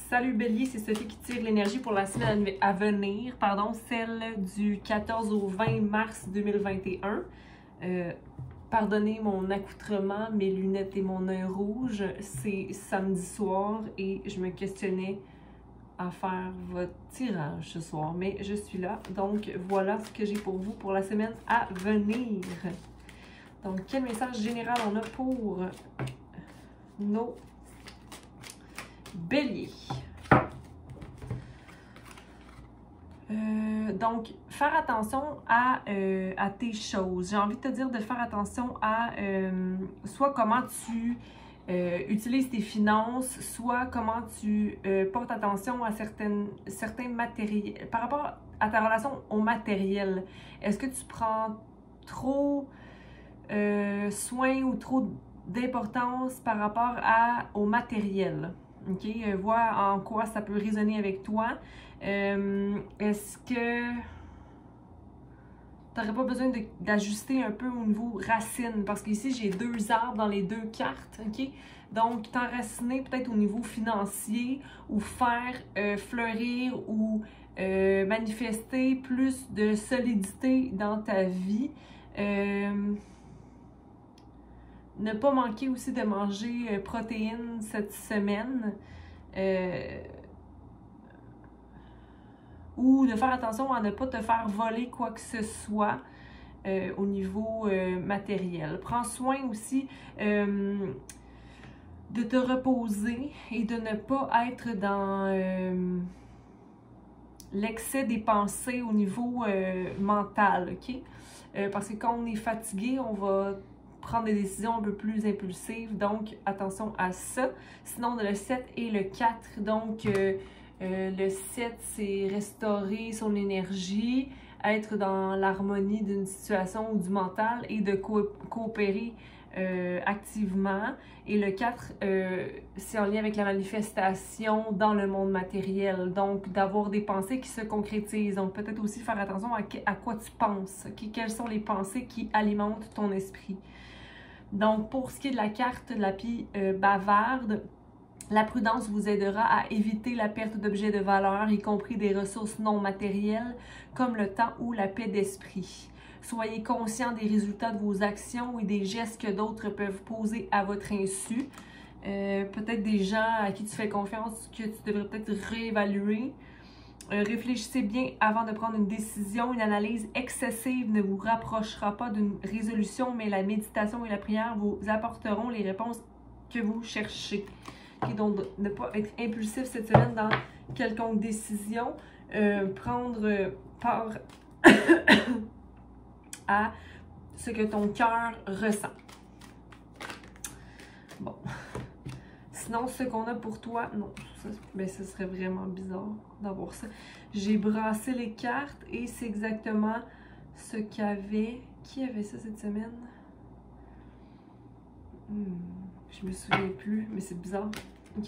Salut Bélier, c'est Sophie qui tire l'énergie pour la semaine à venir, celle du 14 au 20 mars 2021. Pardonnez mon accoutrement, mes lunettes et mon œil rouge, c'est samedi soir et je me questionnais à faire votre tirage ce soir, mais je suis là. Donc voilà ce que j'ai pour vous pour la semaine à venir. Donc quel message général on a pour nos Béliers? Donc, faire attention à tes choses. J'ai envie de te dire de faire attention à soit comment tu utilises tes finances, soit comment tu portes attention à certains matériels. Par rapport à ta relation au matériel, est-ce que tu prends trop soin ou trop d'importance par rapport au matériel? OK? Vois en quoi ça peut résonner avec toi. Est-ce que tu n'aurais pas besoin d'ajuster un peu au niveau racine? Parce qu'ici, j'ai deux arbres dans les deux cartes. OK? Donc, t'enraciner peut-être au niveau financier ou faire fleurir ou manifester plus de solidité dans ta vie. Ne pas manquer aussi de manger protéines cette semaine. Ou de faire attention à ne pas te faire voler quoi que ce soit au niveau matériel. Prends soin aussi de te reposer et de ne pas être dans l'excès des pensées au niveau mental, OK? Parce que quand on est fatigué, on va prendre des décisions un peu plus impulsives, donc attention à ça. Sinon, on a le 7 et le 4, donc le 7, c'est restaurer son énergie, être dans l'harmonie d'une situation ou du mental et de coopérer activement. Et le 4, c'est en lien avec la manifestation dans le monde matériel, donc d'avoir des pensées qui se concrétisent. Donc peut-être aussi faire attention à quoi tu penses, okay? Quelles sont les pensées qui alimentent ton esprit. Donc pour ce qui est de la carte de la pie bavarde, la prudence vous aidera à éviter la perte d'objets de valeur, y compris des ressources non matérielles, comme le temps ou la paix d'esprit. Soyez conscient des résultats de vos actions et des gestes que d'autres peuvent poser à votre insu. Peut-être des gens à qui tu fais confiance que tu devrais peut-être réévaluer. Réfléchissez bien avant de prendre une décision. Une analyse excessive ne vous rapprochera pas d'une résolution, mais la méditation et la prière vous apporteront les réponses que vous cherchez. Okay, donc, ne pas être impulsif cette semaine dans quelconque décision. Prendre part à ce que ton cœur ressent. Bon. Sinon, ce qu'on a pour toi, non, ce serait vraiment bizarre d'avoir ça. J'ai brassé les cartes et c'est exactement ce qu'avait... Qui avait ça cette semaine? Je me souviens plus, mais c'est bizarre. OK.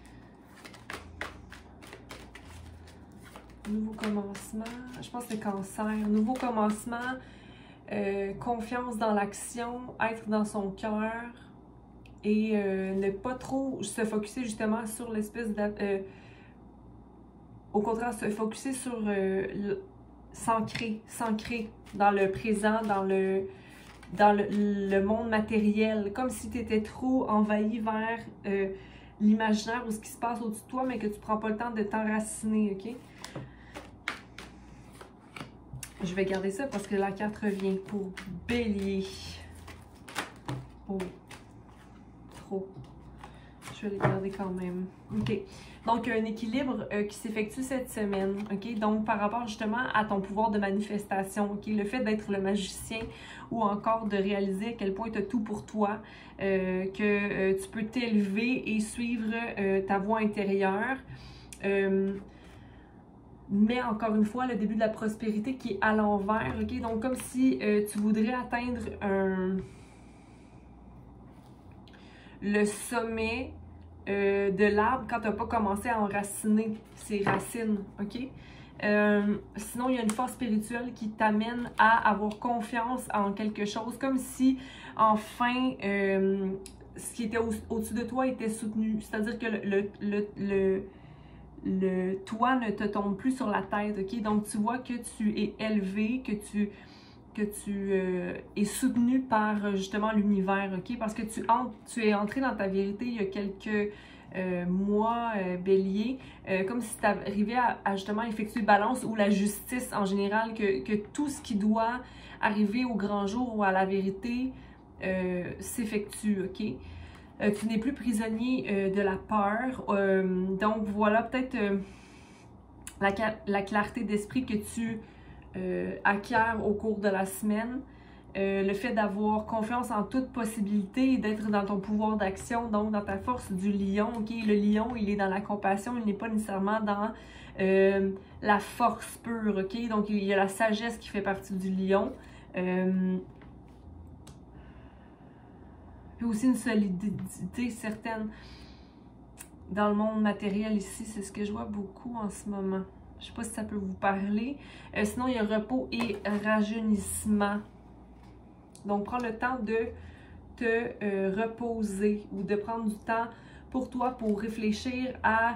Nouveau commencement. Je pense que c'est cancer. Nouveau commencement. Confiance dans l'action. Être dans son cœur. Et ne pas trop se focusser justement sur l'espèce de... au contraire, se focusser sur s'ancrer dans le présent, dans le monde matériel, comme si tu étais trop envahi vers l'imaginaire ou ce qui se passe au-dessus de toi, mais que tu ne prends pas le temps de t'enraciner, OK? Je vais garder ça parce que la carte revient pour Bélier. Oh. Trop. Je vais les garder quand même. OK. Donc, un équilibre qui s'effectue cette semaine. OK? Donc, par rapport justement à ton pouvoir de manifestation. OK? Le fait d'être le magicien ou encore de réaliser à quel point tu as tout pour toi, que tu peux t'élever et suivre ta voie intérieure. Mais encore une fois, le début de la prospérité qui est à l'envers. OK? Donc, comme si tu voudrais atteindre le sommet de l'arbre quand tu n'as pas commencé à enraciner ses racines, OK? Sinon, il y a une force spirituelle qui t'amène à avoir confiance en quelque chose, comme si, enfin, ce qui était au-dessus de toi était soutenu. C'est-à-dire que le toit ne te tombe plus sur la tête, ok? Donc, tu vois que tu es élevé, que tu es soutenu par justement l'univers, ok? Parce que tu es entré dans ta vérité il y a quelques mois, Bélier, comme si tu arrivais à justement effectuer balance ou la justice en général, que tout ce qui doit arriver au grand jour ou à la vérité s'effectue, ok? Tu n'es plus prisonnier de la peur. Donc voilà peut-être la clarté d'esprit que tu acquiers au cours de la semaine. Le fait d'avoir confiance en toute possibilité et d'être dans ton pouvoir d'action, donc dans ta force du lion. Okay? Le lion, il est dans la compassion, il n'est pas nécessairement dans la force pure. Okay? Donc il y a la sagesse qui fait partie du lion. Puis aussi une solidité certaine dans le monde matériel ici, c'est ce que je vois beaucoup en ce moment. Je ne sais pas si ça peut vous parler. Sinon, il y a repos et rajeunissement. Donc, prends le temps de te reposer ou de prendre du temps pour toi pour réfléchir à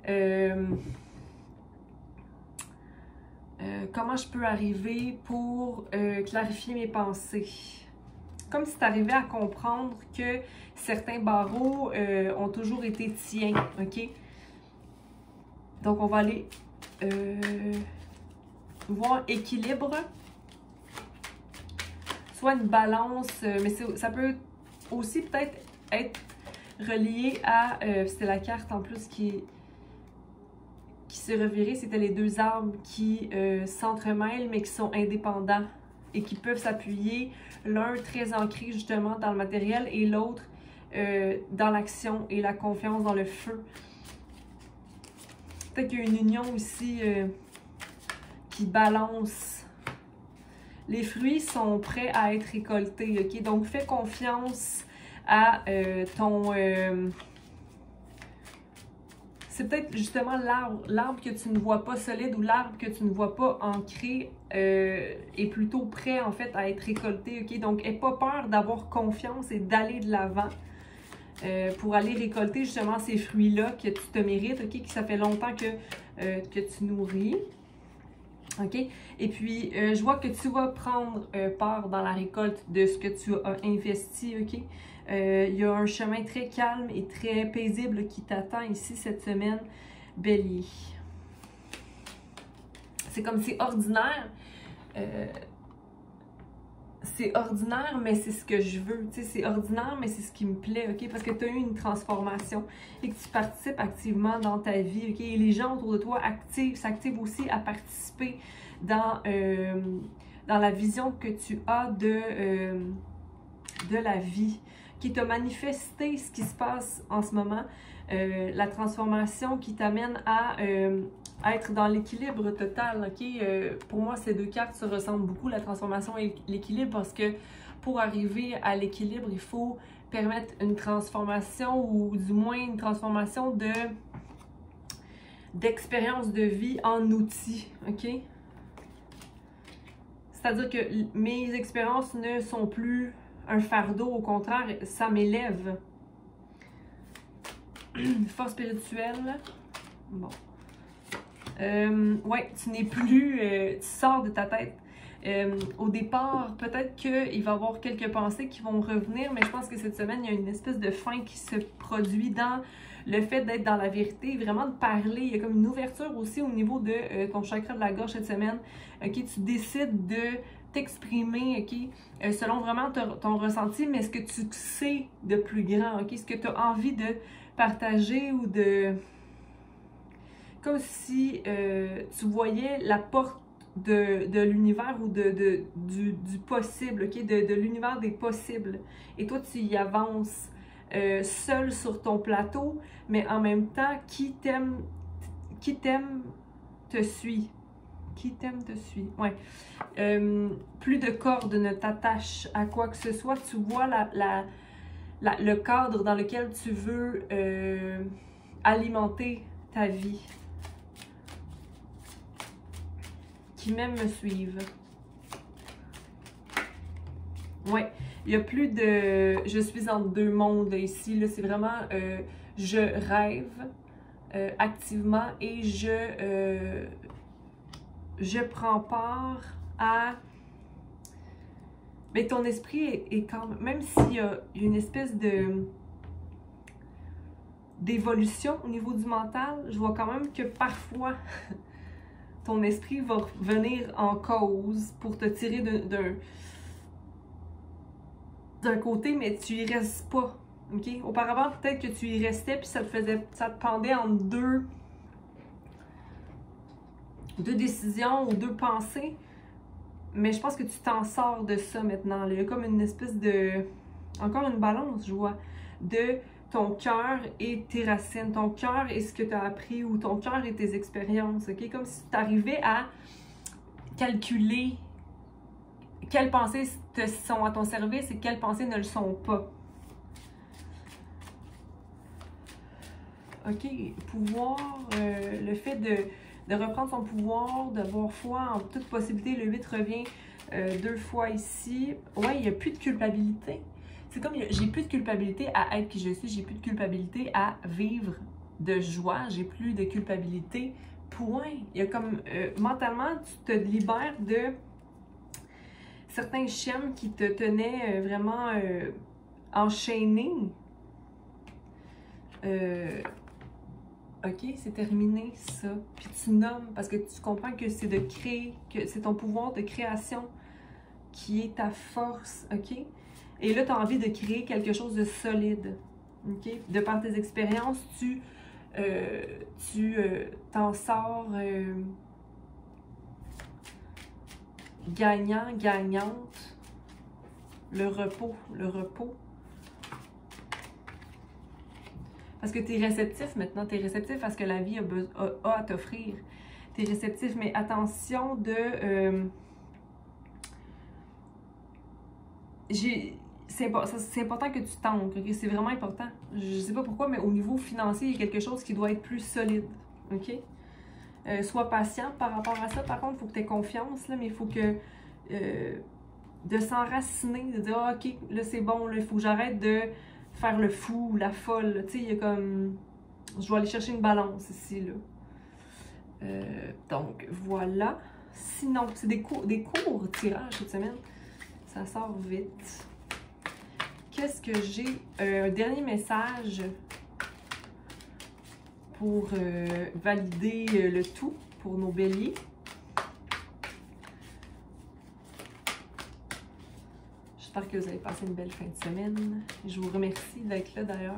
comment je peux arriver pour clarifier mes pensées. Comme si tu arrivais à comprendre que certains barreaux ont toujours été tiens, ok? Donc, on va aller voir équilibre, soit une balance, mais ça peut aussi peut-être être relié à, c'était la carte en plus qui s'est revirée, c'était les deux arbres qui s'entremêlent mais qui sont indépendants et qui peuvent s'appuyer, l'un très ancré justement dans le matériel et l'autre dans l'action et la confiance dans le feu. Peut-être qu'il y a une union aussi qui balance. Les fruits sont prêts à être récoltés, ok? Donc, fais confiance à ton... c'est peut-être justement l'arbre que tu ne vois pas solide ou l'arbre que tu ne vois pas ancré est plutôt prêt en fait à être récolté, ok? Donc, n'aie pas peur d'avoir confiance et d'aller de l'avant. Pour aller récolter justement ces fruits-là que tu te mérites, ok? Que ça fait longtemps que tu nourris, ok? Et puis, je vois que tu vas prendre part dans la récolte de ce que tu as investi, ok? Il y a un chemin très calme et très paisible qui t'attend ici cette semaine, Bélier. C'est comme c'est ordinaire. C'est ordinaire, mais c'est ce que je veux. Tu sais, c'est ordinaire, mais c'est ce qui me plaît, ok? Parce que tu as eu une transformation et que tu participes activement dans ta vie, ok? Et les gens autour de toi s'activent aussi à participer dans la vision que tu as de la vie, qui t'a manifesté ce qui se passe en ce moment, la transformation qui t'amène à être dans l'équilibre total, ok? Pour moi, ces deux cartes se ressemblent beaucoup, la transformation et l'équilibre, parce que pour arriver à l'équilibre, il faut permettre une transformation, ou du moins une transformation d'expérience de vie en outils, ok? C'est-à-dire que mes expériences ne sont plus un fardeau, au contraire, ça m'élève. Force spirituelle, bon. Ouais, tu n'es plus, tu sors de ta tête. Au départ, peut-être qu'il va y avoir quelques pensées qui vont revenir, mais je pense que cette semaine, il y a une espèce de fin qui se produit dans le fait d'être dans la vérité, vraiment de parler. Il y a comme une ouverture aussi au niveau de ton chakra de la gorge cette semaine. Ok, tu décides de t'exprimer, ok, selon vraiment ton ressenti, mais ce que tu sais de plus grand, ok, ce que tu as envie de partager ou de... Comme si tu voyais la porte de l'univers ou du possible, ok? De l'univers des possibles. Et toi, tu y avances seul sur ton plateau, mais en même temps, qui t'aime te suit. Qui t'aime te suit. Ouais. Plus de cordes ne t'attachent à quoi que ce soit. Tu vois le cadre dans lequel tu veux alimenter ta vie. Qui même me suivent. Ouais, il y a plus de... Je suis en deux mondes ici, là, c'est vraiment... je rêve, activement et je prends part à... Mais ton esprit est quand même s'il y a une espèce d'évolution au niveau du mental, je vois quand même que parfois ton esprit va venir en cause pour te tirer d'un côté, mais tu y restes pas. OK? Auparavant, peut-être que tu y restais puis ça te pendait entre deux décisions ou deux pensées. Mais je pense que tu t'en sors de ça maintenant. Il y a comme une espèce de... Encore une balance, je vois, de ton cœur et tes racines. Ton cœur et ce que tu as appris ou ton cœur et tes expériences. OK? Comme si tu arrivais à calculer quelles pensées sont à ton service et quelles pensées ne le sont pas. OK? Pouvoir, le fait de reprendre son pouvoir, d'avoir foi en toute possibilité. Le 8 revient 2 fois ici. Ouais, il n'y a plus de culpabilité. C'est comme, j'ai plus de culpabilité à être qui je suis, j'ai plus de culpabilité à vivre de joie, j'ai plus de culpabilité, point. Il y a comme, mentalement, tu te libères de certains schèmes qui te tenaient vraiment enchaîné. OK, c'est terminé ça. Puis tu nommes, parce que tu comprends que c'est de créer, que c'est ton pouvoir de création qui est ta force, OK? Et là, tu as envie de créer quelque chose de solide, OK? De par tes expériences, tu t'en sors gagnant, gagnante. Le repos. Parce que tu es réceptif maintenant, tu es réceptif à ce que la vie a à t'offrir. Tu es réceptif, mais attention de... c'est important que tu tentes, okay? C'est vraiment important. Je sais pas pourquoi, mais au niveau financier, il y a quelque chose qui doit être plus solide, OK? Sois patient par rapport à ça. Par contre, il faut que tu aies confiance, là, mais il faut que... de s'enraciner, de dire ah, OK, là c'est bon, là, il faut que j'arrête de faire le fou ou la folle. Tu sais, il y a comme... Je dois aller chercher une balance ici, là. Donc, voilà. Sinon, c'est des courts tirages cette semaine. Ça sort vite. Qu'est-ce que j'ai? Un dernier message pour valider le tout pour nos béliers. J'espère que vous avez passé une belle fin de semaine. Je vous remercie d'être là d'ailleurs.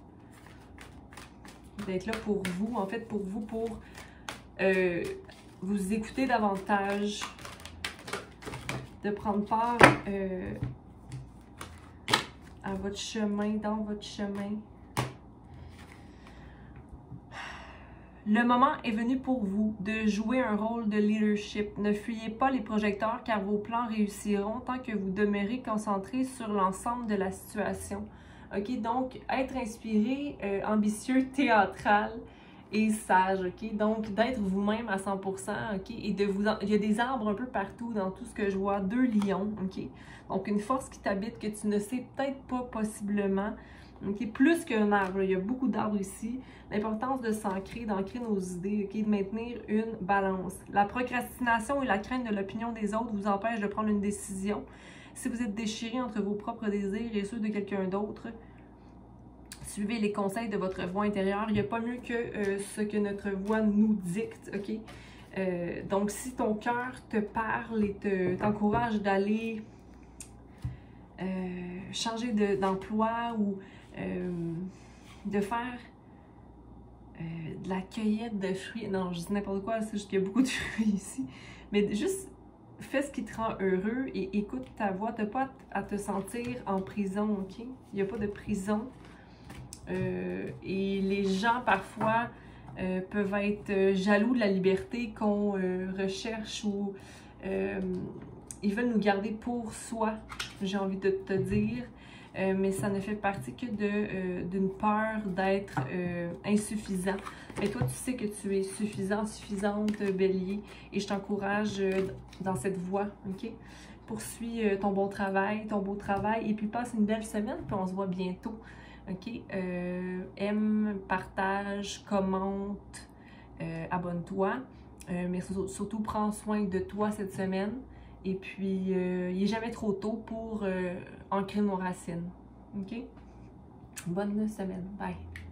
D'être là pour vous, en fait pour vous, pour vous écouter davantage, de prendre part à votre chemin, dans votre chemin. Le moment est venu pour vous de jouer un rôle de leadership. Ne fuyez pas les projecteurs car vos plans réussiront tant que vous demeurez concentré sur l'ensemble de la situation. OK? Donc, être inspiré, ambitieux, théâtral et sage. OK? Donc, d'être vous-même à 100%. OK? Et de vous... Il y a des arbres un peu partout dans tout ce que je vois. 2 lions. OK? Donc, une force qui t'habite que tu ne sais peut-être pas possiblement. Okay? Plus qu'un arbre, il y a beaucoup d'arbres ici. L'importance de s'ancrer, d'ancrer nos idées, okay? De maintenir une balance. La procrastination et la crainte de l'opinion des autres vous empêchent de prendre une décision. Si vous êtes déchiré entre vos propres désirs et ceux de quelqu'un d'autre, suivez les conseils de votre voix intérieure. Il n'y a pas mieux que ce que notre voix nous dicte. Okay? Donc, si ton cœur te parle et t'encourage d'aller changer d'emploi ou de faire de la cueillette de fruits. Non, je dis n'importe quoi, c'est juste qu'il y a beaucoup de fruits ici. Mais juste fais ce qui te rend heureux et écoute ta voix. Tu n'as pas à te sentir en prison, OK? Il n'y a pas de prison. Et les gens, parfois, peuvent être jaloux de la liberté qu'on recherche ou ils veulent nous garder pour soi, j'ai envie de te dire. Mais ça ne fait partie que d'une peur d'être insuffisant. Mais toi, tu sais que tu es suffisant, suffisante, bélier, et je t'encourage dans cette voie, OK? Poursuis ton bon travail, ton beau travail, et puis passe une belle semaine, puis on se voit bientôt OK? Aime, partage, commente, abonne-toi. Mais surtout, prends soin de toi cette semaine. Et puis, il n'est jamais trop tôt pour ancrer nos racines. OK? Bonne semaine. Bye!